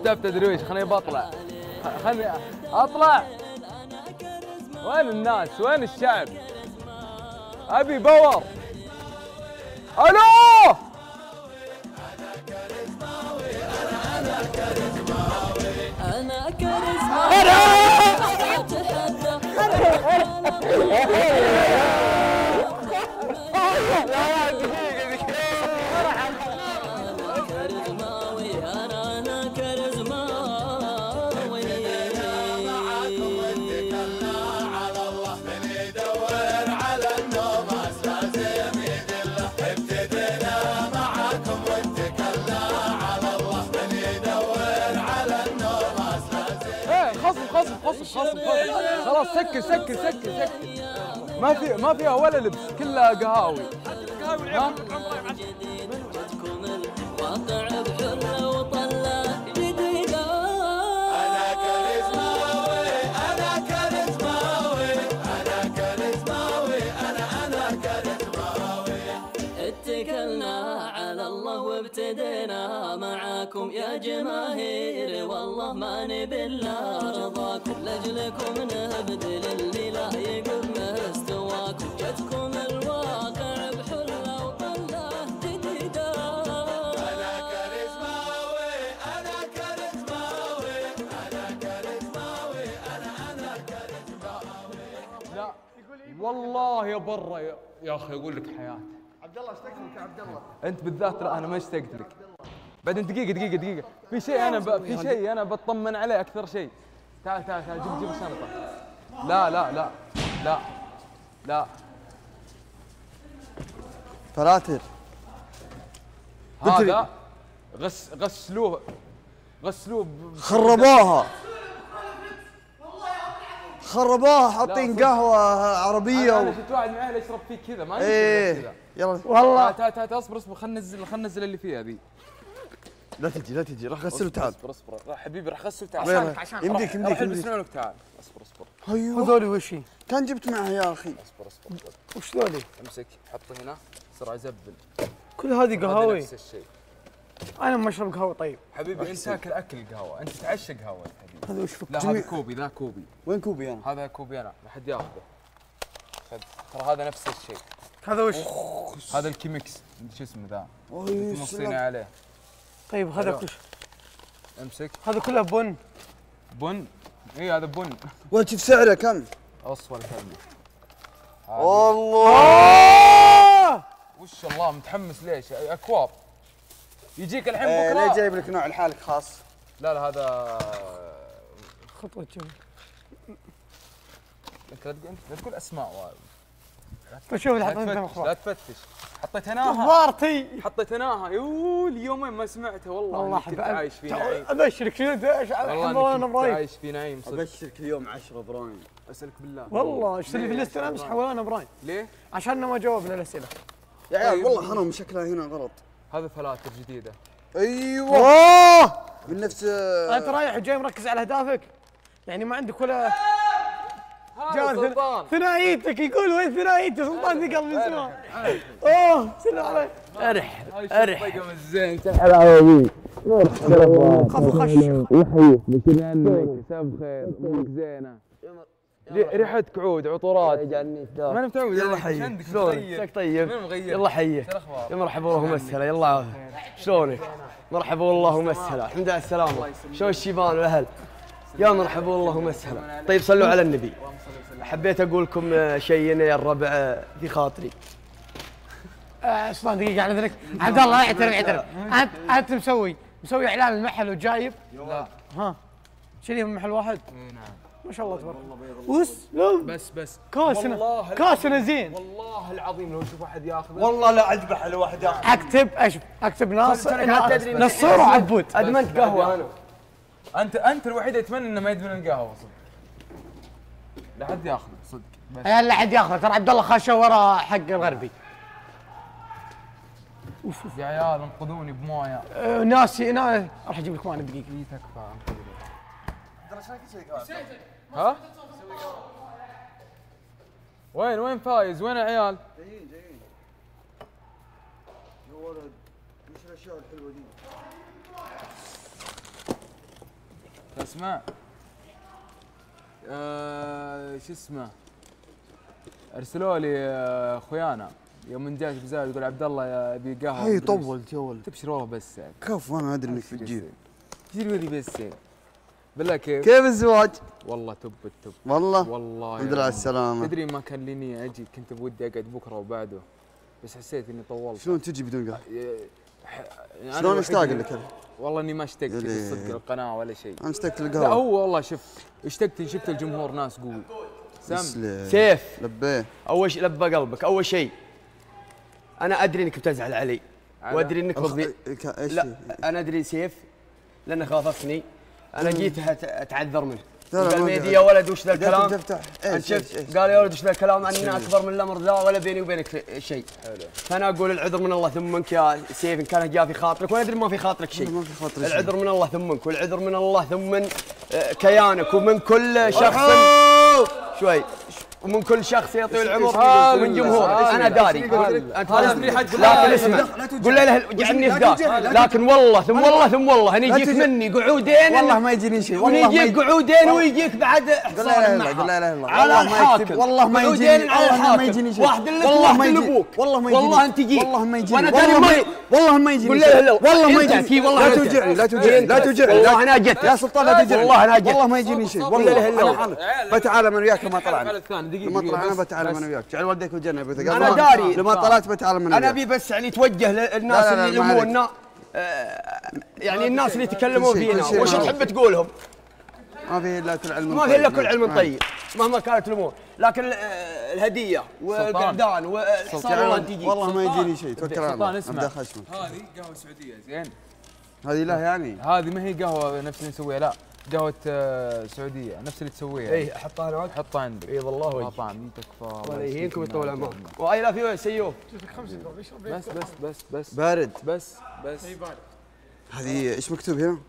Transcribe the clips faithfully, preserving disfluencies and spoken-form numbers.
كتاب تدريش خليني بطلع خليني اطلع. وين الناس؟ وين الشعب؟ ابي باور. الو انا كاريزماوي انا كاريزماوي خلاص خلاص سكر سكر سكر سكر. ما في ما فيها ولا لبس كلها قهاوي. قهاوي انا كاريزماوي انا كاريزماوي انا كاريزماوي انا انا كاريزماوي. اتكلنا على الله وابتدينا معاكم يا جماهير، والله ما نبي الا رضاكم، لاجلكم نبذل اللي لا يقف مستواكم، جتكم الواقع بحله وطله جديده. انا كاريزماوي انا كاريزماوي انا كاريزماوي انا انا كاريزماوي. لا والله يا برا يا, يا اخي اقول لك حياتي. عبد الله اشتقت لك يا عبد الله. انت بالذات لا انا ما اشتقت لك. بعدين دقيقة دقيقة دقيقة، في شيء أنا ب... في شيء أنا بطمن عليه أكثر شيء. تعال تعال تعال جيب جيب الشنطة. لا لا لا لا لا فلاتر هذا غس غسلوه غسلوه ب... خربوها خربوها حاطين قهوة عربية. أنا شفت واحد معي يشرب فيه كذا ما ايه كذا. يلا والله تعال تعال تعال اصبر اصبر خلينا ننزل خلينا ننزل اللي فيها ذي. لا تجي لا تجي راح غسل وتعال. اصبر اصبر راح حبيبي راح غسل وتعال. عشانك عشانك يمديك يمديك يمديك. اسمع لك تعال اصبر اصبر. ايوه هذول وش هي؟ كان جبت معها يا اخي. اصبر اصبر اصبر. وش ذولي؟ امسك حطه هنا بسرعة زبل. كل هذه قهاوي. نفس الشيء. انا ما اشرب قهوة. طيب حبيبي انت تاكل اكل قهوة، انت تعشق قهوة حبيبي. هذا وش فك؟ لا هذا كوبي ذا كوبي. وين كوبي انا؟ هذا كوبي انا ما حد ياخذه. ترى هذا نفس الشيء. هذا وش؟ هذا الكيمكس شو اسمه ذا؟ اوه موصينا عليه. طيب هذا وش؟ امسك. هذا كله بن. بن؟ اي هذا بن. وش سعره كم؟ اصفر كلمة. والله وش الله متحمس ليش؟ اكواب. يجيك الحين ايه بكره. ليه جايب لك نوع لحالك خاص؟ لا لا هذا خطوة شوف. انت لا تقول لا تقول اسماء. فشوف اللي لا حطيت انت تفتش لا تفتش. حطيت هناها. اخبارتي. حطيت هناها يو اليومين ما سمعته والله. والله كنت عايش في نعيم. ابشرك شنو ايش والله انا كنت عايش في نعيم صدق. ابشرك اليوم عشرة ابراهيم. اسالك بالله. والله ايش اللي في الاستلام امس حولنا ابراهيم. ليه؟ عشان ما جاوبنا الاسئله. يا طيب. عيال والله حرام شكلها هنا غلط. هذا فلاتر جديده. ايوه اوه من نفس انت رايح وجاي مركز على اهدافك؟ يعني ما عندك ولا هذا سلطان ثنائيتك. يقول وين ثنائيتي؟ سلطان ثقل من زمان. اوه سلم عليك. ارح ارح الطقم الزين تعال عوضي خف خش يحييك بشر عنك مساء بخير امك زينه ريحتك عود عطورات ما انا متعود. يلا حي عندك شلونك؟ طيب مين مغير؟ يلا حيه يا مرحبا والله ومسهلا. يلا شلونك؟ مرحبا والله ومسهلا. الحمد لله على السلامه. شلون الشيبان والاهل؟ يا مرحبا والله ومسهلا. طيب صلوا على النبي. حبيت اقول لكم شيئين يا الربع في خاطري. اصلا دقيقه على ذلك عبد الله اعترف اعترف. انت انت مسوي مسوي اعلان المحل وجايب؟ لا ها شنو من محل واحد؟ اي نعم ما شاء الله تبارك الله. وسلم بس بس كاسنا كاسنا زين والله العظيم لو اشوف احد ياخذ والله لا اذبح على واحد ياخذ. اكتب اشوف اكتب ناصر نصور وعبود. ادمنت قهوه انا. انت انت الوحيد يتمنى انه ما يدمن القهوه صدق. لا حد ياخذ صدق بس لا حد ياخذ. ترى عبد الله خاشه ورا حق الغربي. يا عيال انقذوني بمويه. أه ناسي انا راح اجيب لك ماء دقيقه. اي تكفى ها؟ وين وين فايز؟ وين العيال؟ جايين جايين يا ولد وش الاشياء الحلوه دي؟ اسمع آه شو اسمه ارسلوا لي آه، اخويانا يوم من جاش بزاويه يقول عبد الله يبي قهوه هي طول جول تبشر والله بس يعني كف وانا ادري انك بتجيب. تجي ولي بس يعني بالله كيف كيف الزواج؟ والله تب التب والله والله الحمد لله على السلامة. تدري ما كان لي نية اجي كنت بودي اقعد بكره وبعده بس حسيت اني طولت. شلون تجي بدون قهوة؟ يعني أنا شلون اشتاق الوحيد- لك انا؟ والله اني ما اشتقت يلي. الصدق القناه ولا شيء. انا اشتقت لا للقهوة. هو والله شوف اشتقت شفت الجمهور ناس قوي. سم تسلم. سيف لبيه. اول شيء لبى قلبك. اول شيء انا ادري انك بتزعل علي على؟ وادري انك الخ- بتضيع. ك- ايش لا هي؟ انا ادري سيف لانه خافقني. انا جيت أت- اتعذر منه. لا، لا، قال ما ميدي قال. يا ولد وش ذا قالت الكلام؟ تفتح. انت ايش شفت ايش ايش؟ قال يا ولد وش ذا الكلام اني اكبر من الامر ذا ولا بيني وبينك شيء. حلو. فانا اقول العذر من الله ثمك يا سيف ان كان جاء في خاطرك وانا ادري ما في خاطرك شيء. ما في خاطري شيء. العذر من الله ثمك والعذر من الله ثم من آه، كيانك ومن كل شخص شوي ومن كل شخص يطيل العمر هذا ومن جمهور. هذا انا داري هذا انت هذا فاهم. ريحة لكن لا، اسمع لا توجع. قول له جعلني لا فداك توجع، لا لكن والله ثم والله ثم والله هني لا يجيك توجع. مني قعودين والله ما يجيني شيء والله ما ويجيك يجي. قعودين ويجيك بعد قل لا اله الا الله قل لا اله الا الله على والله ما يكتب الحاكم والله ما يجيني قعودين على والله ما الحاكم يجيني شيء واحد لك والله وواحد ما يجي لابوك والله ما يجيني والله انت جيت والله ما يجيني وانا والله داري ما ما ي- والله ما يجيني قول شيء. له لا والله ما انت يجيني أكيد والله لا أنت. توجعني لا توجعني لا توجعني والله لا- انا جيت يا سلطان لا توجعني والله انا جيت والله ما يجيني شيء قول له لا والله إله إلا أنا الله. حالف. بتعالى من وياك لما طلعنا الثاني دقيقه لما دقيقة، طلعنا بس- بتعالى بس. من وياك جعل والديك والجنة ابو ثقل. أنا داري. لما طلعت بتعالى من انا وياك ابي بس يعني توجه للناس لا، لا، اللي ما عليك. يلومونا آه، يعني الناس اللي يتكلمون كل شيء- فينا كل شيء وش معروف. تحب تقولهم؟ ما في الا كل علم ما في الا طيب. كل علم نعم. طيب مهما كانت الامور لكن آه، الهديه والقعدان والحصان والله انت جيت والله ما يجيني شيء توكل على سلطان الله اسمع. ابدا خشمك هذه قهوه سعوديه زين. هذه لا يعني هذه ما هي قهوه نفس اللي نسويها لا قهوه آه، سعوديه نفس اللي تسويها. اي احطها انا حطها عندك. اي والله ما وجهي طعم تكفى. الله يهينكم ويطول عمركم واي لا في سيوف بس بس بس بس بارد بس بس هذه ايش مكتوب هنا؟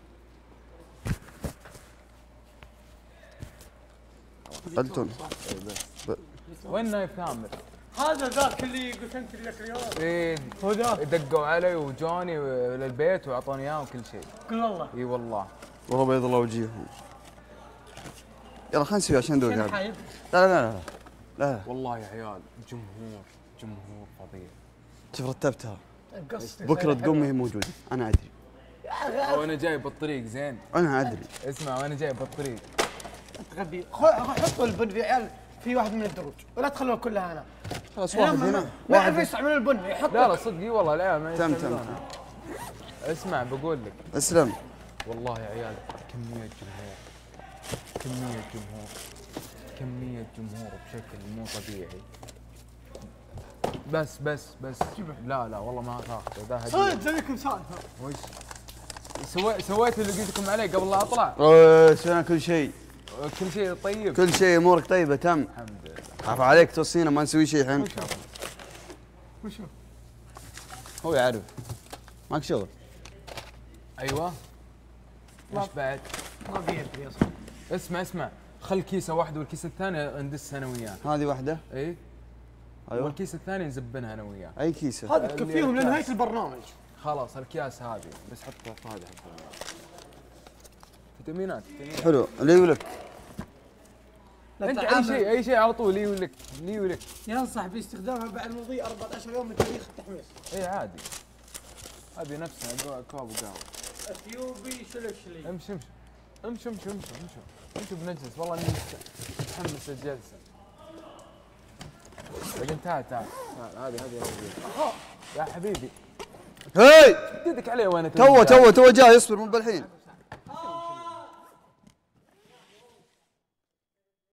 قلتون وين نايف كامل؟ هذا ذاك اللي قلت انت لك اليوم ايه هو ذا دقوا علي وجوني للبيت واعطوني اياه وكل شيء. قل والله اي والله. والله بيض الله وجيههم يلا خلينا نسوي عشان ندوق كان هذا حايب لا لا لا لا لا والله يا عيال جمهور جمهور فظيع. شوف رتبتها قصدي بكره تقوم هي موجوده انا ادري وانا جاي بالطريق زين. انا ادري اسمع وانا جاي بالطريق. تغبي حطوا البن في عيال في واحد من الدروج ولا تخلوها كلها انا خلاص واحد هنا ما واحد يعرف يستعمل البن يحط لا لا صدق اي والله العيال ما تم يستعملون. تم اسمع بقول لك اسلم والله يا عيال كمية جمهور كمية جمهور كمية جمهور بشكل مو طبيعي. بس بس بس لا لا والله ما تاخذه ذا هدية. صدق زيكم سالفه وش سوي سويت اللي قلت لكم عليه قبل لا اطلع. أوه، سوينا كل شيء كل شيء طيب كل شيء امورك طيبه تم الحمد لله. خاف عليك توصينا ما نسوي شيء الحين وشو هو يعرف ماك شغل ايوه وش بعد؟ ما بيدري اصلا اسمع اسمع خل كيسه واحده والكيسه الثانيه ندسها انا وياه. هذه واحده اي ايوه والكيسه الثانيه نزبنها انا وياه. اي كيسه هذا تكفيهم لنهايه البرنامج خلاص الكياس هذه بس حط هذه فيتامينات فيتامينات. حلو اللي يقولك لا انت اي تعامل. شيء اي شيء على طول لي ولك لي ولك. ينصح باستخدامها بعد مضي أربعة عشر يوم من تاريخ التحميص اي عادي هذه نفسها كوب وقهوه. اثيوبي شلك شلي امشي امشي امشي امشي امشي امشي امشي بنجلس والله اني متحمس الجلسه. بعدين تعال تعال تعال هذه هذه هذه. يا حبيبي هاي ايدك عليه وين تو تو تو جاي اصبر مو بالحين